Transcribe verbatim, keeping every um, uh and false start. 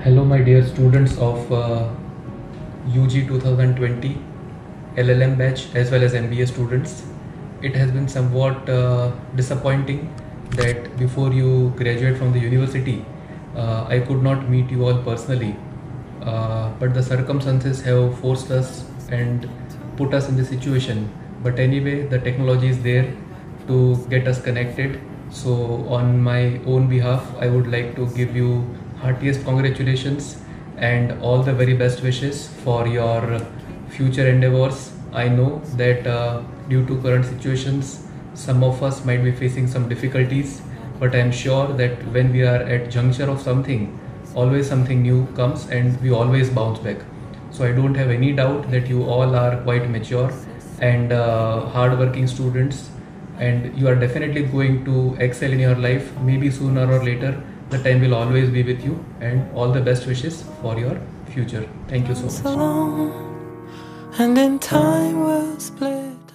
Hello, my dear students of uh, U G twenty twenty, L L M batch as well as M B A students. It has been somewhat uh, disappointing that before you graduate from the university, uh, I could not meet you all personally. Uh, but the circumstances have forced us and put us in this situation. But anyway, the technology is there to get us connected. So on my own behalf, I would like to give you heartiest congratulations and all the very best wishes for your future endeavors. I know that uh, due to current situations, some of us might be facing some difficulties, but I am sure that when we are at juncture of something, always something new comes and we always bounce back. So I don't have any doubt that you all are quite mature and uh, hard-working students, and you are definitely going to excel in your life. Maybe sooner or later, the time will always be with you, and all the best wishes for your future. Thank you so much. And in time we'll split.